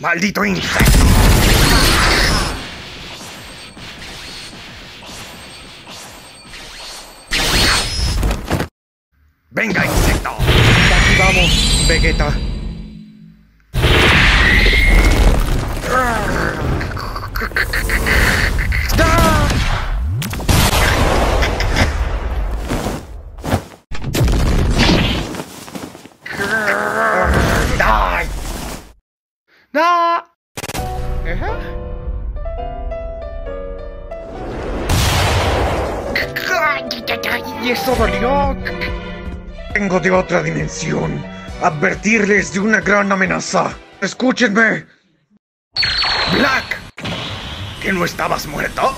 ¡Maldito insecto! ¡Venga, insecto! Aquí vamos, Vegeta. ¡Die! ¡No! ¿Y eso dolió? Vengo de otra dimensión. Advertirles de una gran amenaza. ¡Escúchenme! ¡Black! ¿Que no estabas muerto?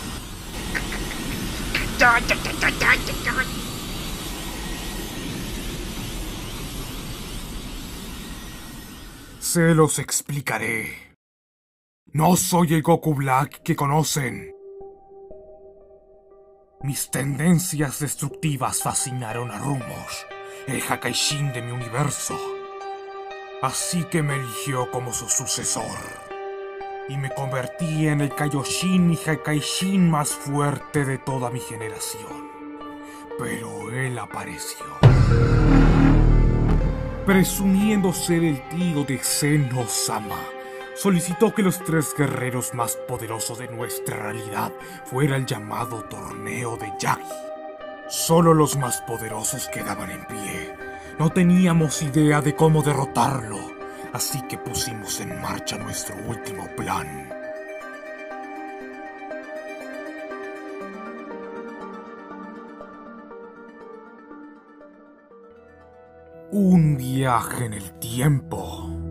Se los explicaré. No soy el Goku Black que conocen. Mis tendencias destructivas fascinaron a Rumos, el Hakaishin de mi universo. Así que me eligió como su sucesor. Y me convertí en el Kaioshin y Hakaishin más fuerte de toda mi generación. Pero él apareció, presumiendo ser el tío de Zeno-sama. Solicitó que los 3 guerreros más poderosos de nuestra realidad fuera el llamado Torneo de Yagi. Solo los más poderosos quedaban en pie. No teníamos idea de cómo derrotarlo, así que pusimos en marcha nuestro último plan. Un viaje en el tiempo.